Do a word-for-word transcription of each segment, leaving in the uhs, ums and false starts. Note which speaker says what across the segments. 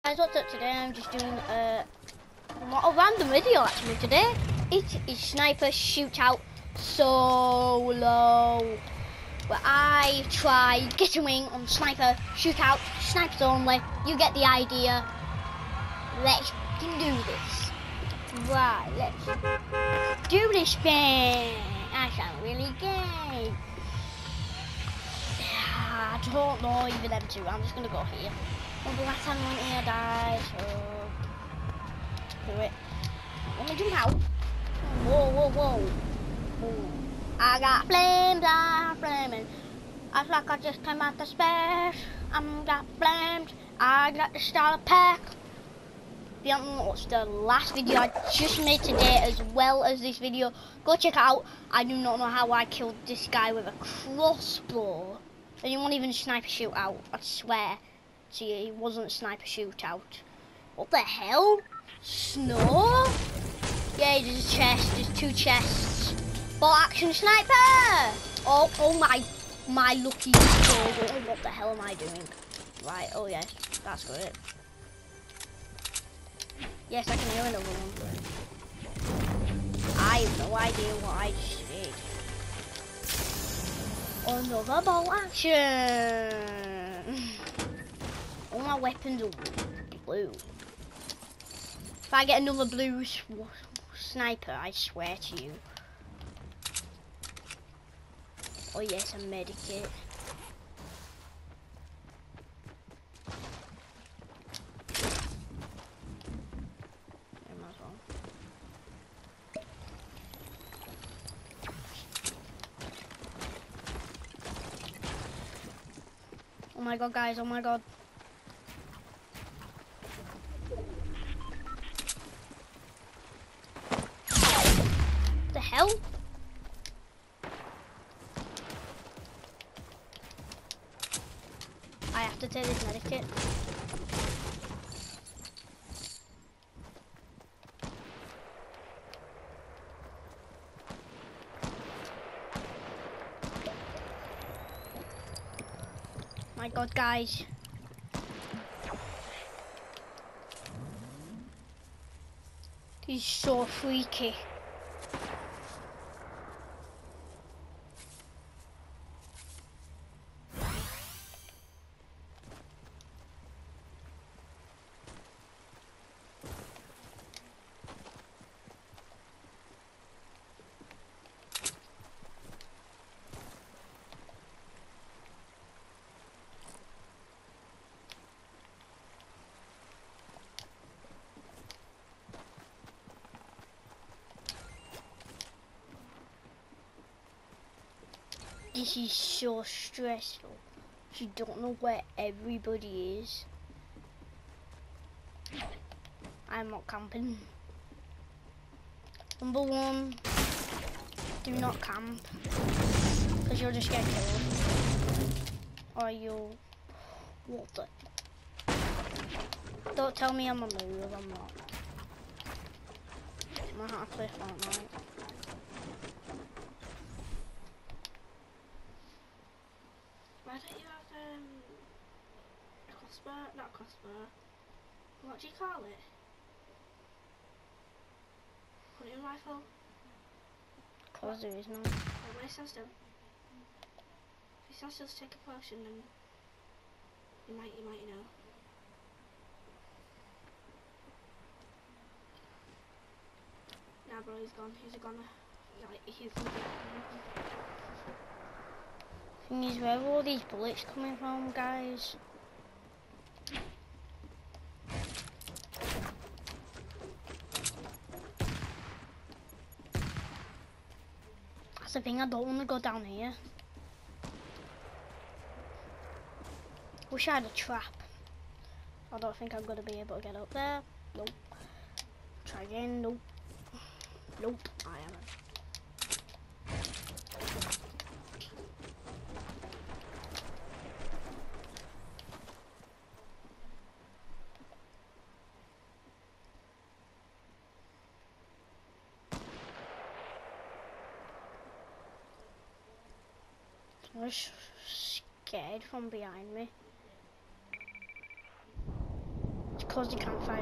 Speaker 1: Guys, what's up today? I'm just doing uh, not a random video actually today. It is Sniper Shootout Solo, where I try get a wing on Sniper Shootout, snipers only. You get the idea. Let's do this. Right, let's do this thing. I sound really gay. I don't know either them two. I'm just gonna go here. Well, the last time I went here I died, so do it. Let me jump out. Whoa, whoa, whoa. Whoa. I got flames, I'm flaming. I feel like I just came out the space. I'm got flames. I got the starter pack. If you haven't watched the last video I just made today as well as this video, go check it out. I do not know how I killed this guy with a crossbow. And it wasn't even a sniper shootout, I swear. See, it wasn't a sniper shootout. What the hell? Snow? Yeah, there's a chest, there's two chests. Full action sniper! Oh, oh my, my lucky soul. Oh, what the hell am I doing? Right, oh yes, that's good. Yes, I can hear another one. I have no idea what I just did. Another bolt action! All my weapons are blue. If I get another blue sniper, I swear to you. Oh yes, a medikit. Oh my god, guys, oh my god. What the hell? I have to take this medikit. My god, guys. He's so freaky. This is so stressful. You don't know where everybody is. I'm not camping. Number one, do not camp, because you'll just get killed. Or you'll... What the... Don't tell me I'm a move, I'm not. I'm gonna have to play Fortnite. Why don't you have um, a crossbow? Not a crossbow. What do you call it? Hunting rifle? Cause there is none. Oh, when it stands still. If you stand still to take a potion, then you might, you might, you know. Nah, bro, he's gone. He's a goner. Like, he's gonna be. Thing is, where are all these bullets coming from, guys? That's the thing, I don't want to go down here. Wish I had a trap. I don't think I'm going to be able to get up there. Nope. Try again. Nope. Nope. I haven't. I was scared from behind me. close the campfire.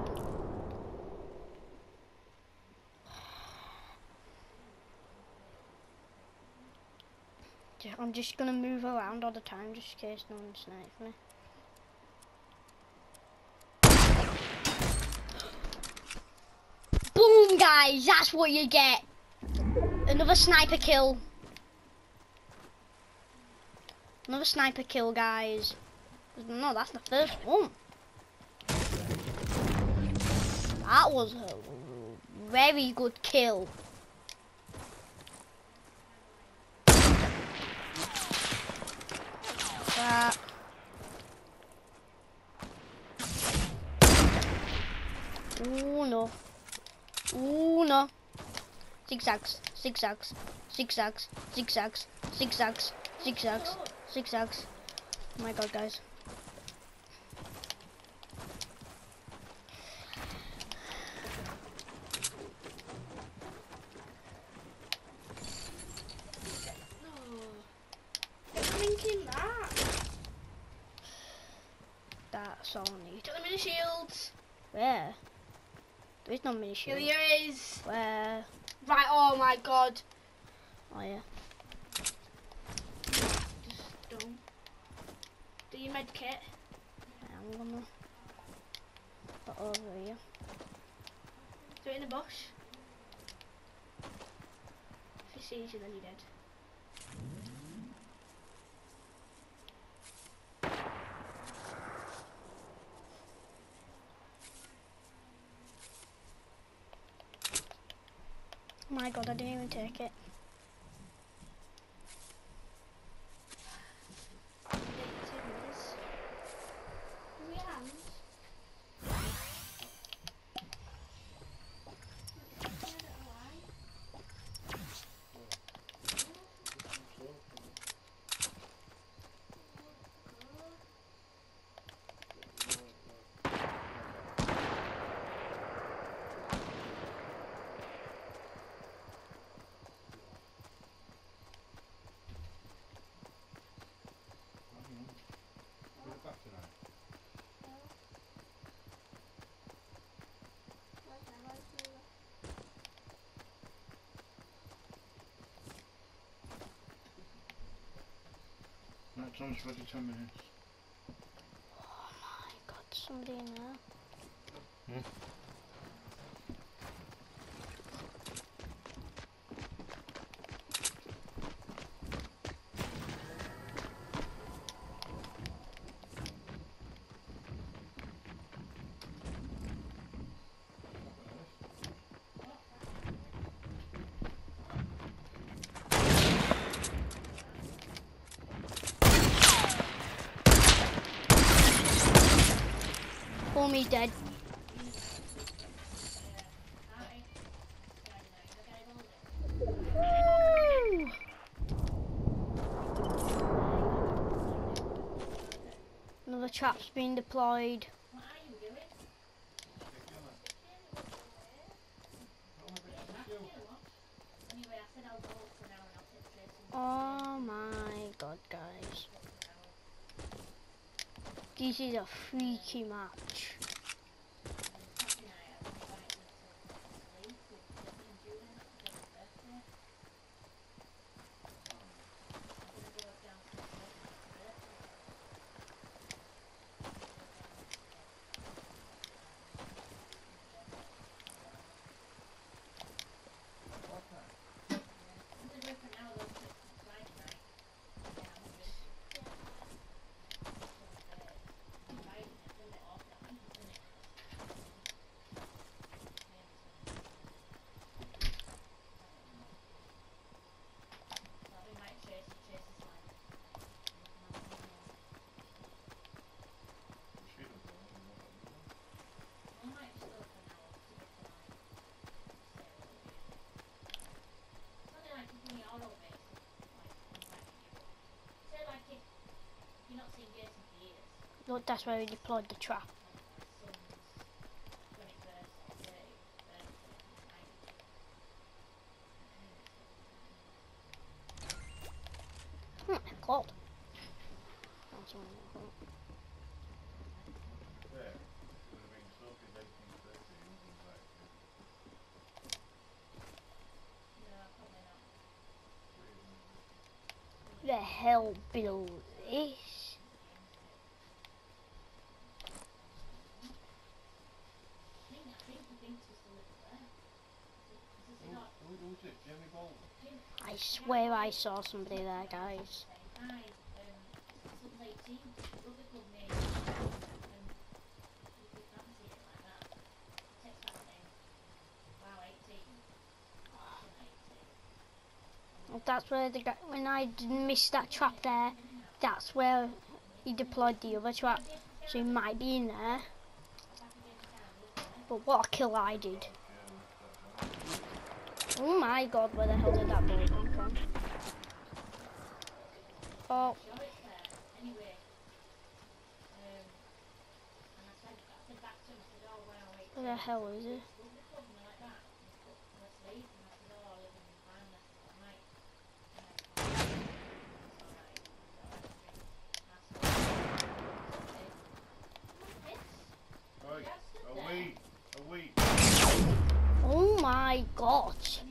Speaker 1: I'm just gonna move around all the time just in case no one snipes me. Boom, guys, that's what you get. Another sniper kill. Another sniper kill, guys. No, that's the first one. That was a very good kill. That. Ooh, no. Ooh, no. Zigzags, zigzags, zigzags, zigzags, zigzags, zigzags, zigzags. Oh my god, guys. That's all I need.
Speaker 2: Get the mini shields.
Speaker 1: Where? There is no mini shield.
Speaker 2: Here he is.
Speaker 1: Where?
Speaker 2: Right, oh my god.
Speaker 1: Oh yeah.
Speaker 2: Just don't. Do your med kit.
Speaker 1: I'm gonna put over here.
Speaker 2: Do it in the bush. If he sees you, then you're dead.
Speaker 1: Oh my god, I didn't even take it.
Speaker 3: No, it's almost ready ten minutes.
Speaker 1: Oh my god, somebody in there.
Speaker 3: Hmm?
Speaker 1: Oh, me dead. Woo! Another trap's been deployed. Oh my god, guys. This is a freaky match. Look, that's where we deployed the trap. Hmm, cold. hell built this?
Speaker 3: Who, who was it? Jamie Bolton?
Speaker 1: I swear I saw somebody there, guys. That's where the guy, when I didn't miss that trap there, that's where he deployed the other trap. So he might be in there. But what a kill I did. Oh my god, where the hell did that ball come from? Oh. Where the hell is it?
Speaker 3: Right, away, away.
Speaker 1: Oh my god.